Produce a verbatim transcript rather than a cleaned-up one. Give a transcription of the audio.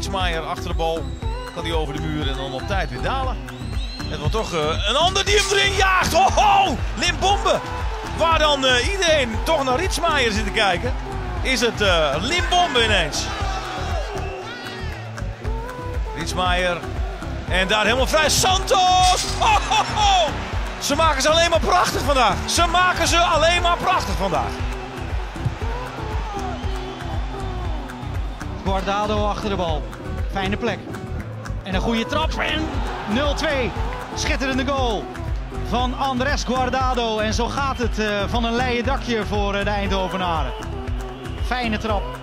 Rietsmaier achter de bal. Kan hij over de muur en dan op tijd weer dalen. Het wordt toch uh, een ander die hem erin jaagt. Ho ho! Limbombe! Waar dan uh, iedereen toch naar Rietsmaier zit te kijken. Is het uh, Limbombe ineens. Rietsmaier. En daar helemaal vrij. Santos! Ho, ho, ho! Ze maken ze alleen maar prachtig vandaag. Ze maken ze alleen maar prachtig vandaag. Guardado achter de bal. Fijne plek. En een goede trap. En nul twee. Schitterende goal van Andrés Guardado. En zo gaat het uh, van een leien dakje voor uh, de Eindhovenaren. Fijne trap.